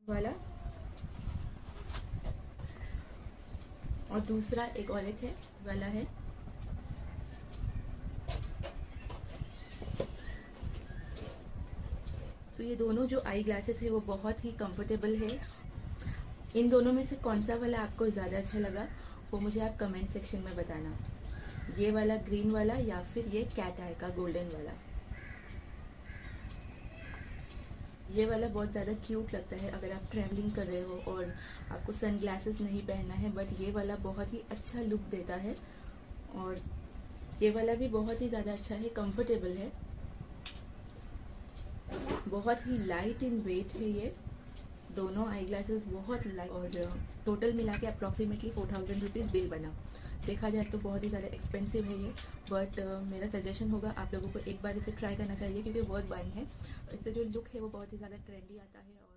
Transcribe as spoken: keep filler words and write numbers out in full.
वाला, और दूसरा एक और एक है वाला है। तो ये दोनों जो आई ग्लासेस है वो बहुत ही कंफर्टेबल है। इन दोनों में से कौन सा वाला आपको ज़्यादा अच्छा लगा वो मुझे आप कमेंट सेक्शन में बताना। ये वाला ग्रीन वाला या फिर ये कैट आई का गोल्डन वाला। ये वाला बहुत ज़्यादा क्यूट लगता है अगर आप ट्रैवलिंग कर रहे हो और आपको सन ग्लासेस नहीं पहनना है, बट ये वाला बहुत ही अच्छा लुक देता है। और ये वाला भी बहुत ही ज़्यादा अच्छा है, कंफर्टेबल है, बहुत ही लाइट इन वेट है। ये दोनों आई ग्लासेस बहुत लाइट, और टोटल मिला के approximately four thousand rupees bill बना। देखा जाए तो बहुत ही ज़्यादा एक्सपेंसिव है ये, बट uh, मेरा सजेशन होगा आप लोगों को एक बार इसे ट्राई करना चाहिए क्योंकि वर्थ बाइंग है। इससे जो लुक है वो बहुत ही ज़्यादा ट्रेंडी आता है। और